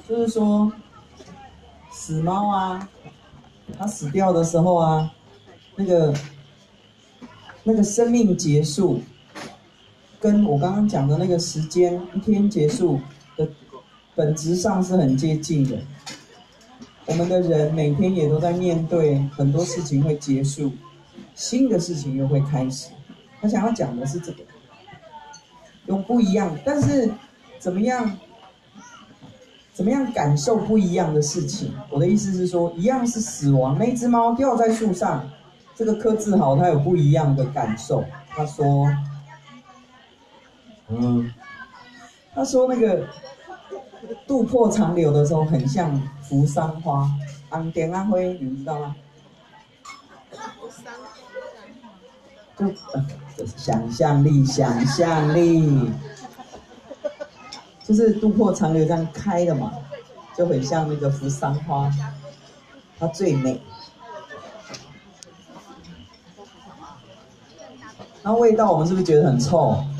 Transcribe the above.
就是说，死猫啊，它死掉的时候啊，那个生命结束，跟我刚刚讲的那个时间一天结束的本质上是很接近的。我们的人每天也都在面对很多事情会结束，新的事情又会开始。他想要讲的是这个，用不一样，但是怎么样感受不一样的事情？我的意思是说，一样是死亡，那只猫掉在树上，这个柯志豪他有不一样的感受。他说，那个渡破长流的时候，很像扶桑花，红点啊灰，你们知道吗？就想象力，就是渡破长流这样开的嘛，就很像那个扶桑花，它最美。然后味道我们是不是觉得很臭？